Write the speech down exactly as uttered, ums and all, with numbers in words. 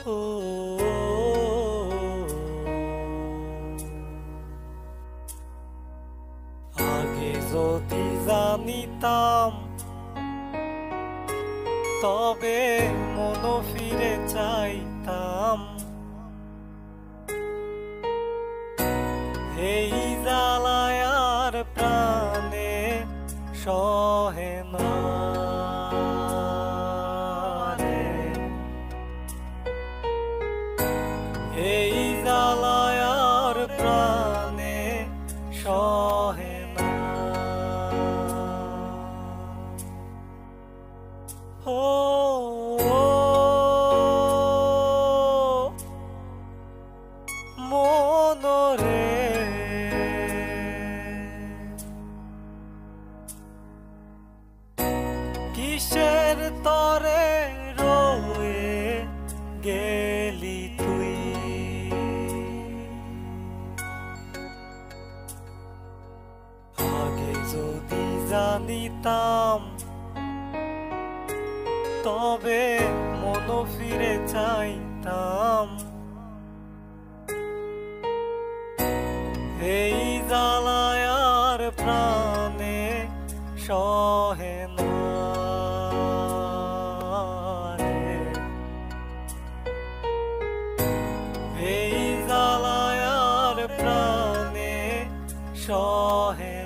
ও আগে যদি জানিতাম তবে মন ফিরে চাইতাম, এই জ্বালায় আর প্রাণে সহে না রে, এই জ্বালায় আর প্রাণে সহে না। ও মনরে কিসের তরে রয়ে গেলি তুই, আগে যদি জানিতাম তবে মন ফিরে চাইতাম, এই জ্বালায় আর প্রাণে সহে না রে, এই জ্বালায় আর প্রাণে সহে